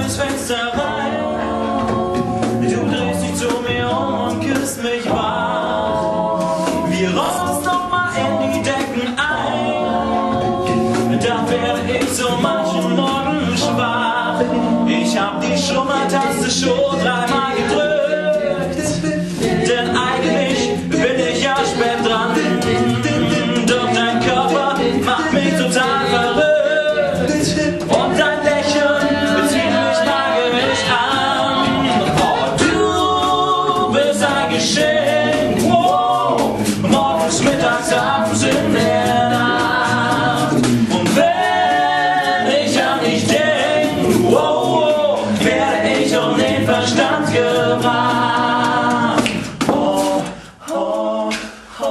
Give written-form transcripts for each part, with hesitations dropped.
durchs Fenster rein. Du drehst dich zu mir und küsst mich wach. Wir rosten uns nochmal in die Decken ein. Dann werde ich so manchen Morgen schwach. Ich hab die Schlummertaste schon dreimal gedrückt. Denn eigentlich bin ich ja spät dran. Doch dein Körper macht mich total verrückt. Und dein Lächeln bezieht mich magisch an. Oh, du bist ein Geschenk. Wow. Morgens, mittags, abends in der Nacht. Und wenn ich an dich denk, wow, werde ich um den Verstand gebracht. Oh, oh, oh,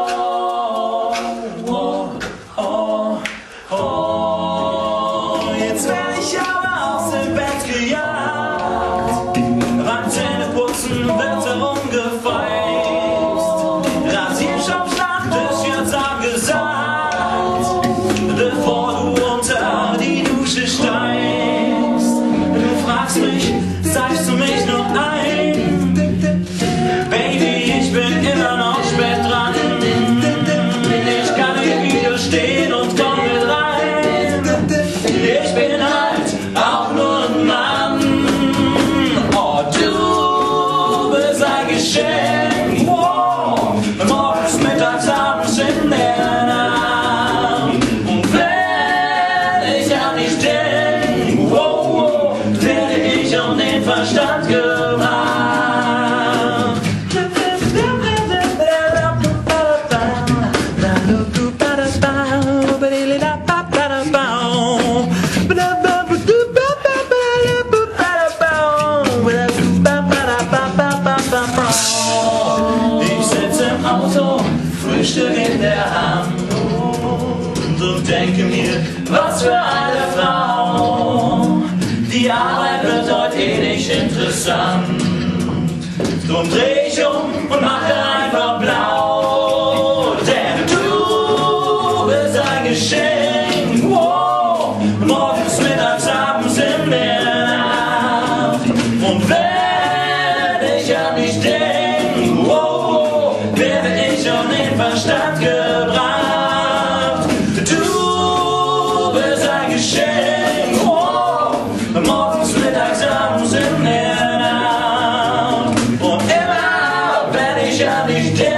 oh, oh, oh. Jetzt werde ich aber aus dem Bett gejagt. Beim Zähneputzen wird herumgefeixt. Rasierschopfschlacht ist jetzt angesagt. Bevor du unter die Dusche steigst. Du fragst mich, zeigst du mich noch ein? Baby, ich bin immer noch spät dran. Ich kann nicht widerstehen und komm mit rein. Ich bin halt auch nur ein Mann. Oh, du bist ein Geschenk. Wow. Morgens, mittags, abends in der Nacht. Und wenn ich an dich denk, wow, werde ich um den Verstand gebracht. Ich sitze im Auto, Frühstück in der Hand und denke mir, was für eine Frau. Die Arbeit wird heute eh nicht interessant. Drum dreh ich um und mache einfach blau. Denn du bist ein Geschenk. Wow. Morgens, mittags, abends in der Nacht. Und wenn ich an dich denk, wow, werde ich um den Verstand gebracht. Du bist ein Geschenk. Wow. Morgens, mittags, abends in der Nacht. Und immer, wenn ich an dich denk,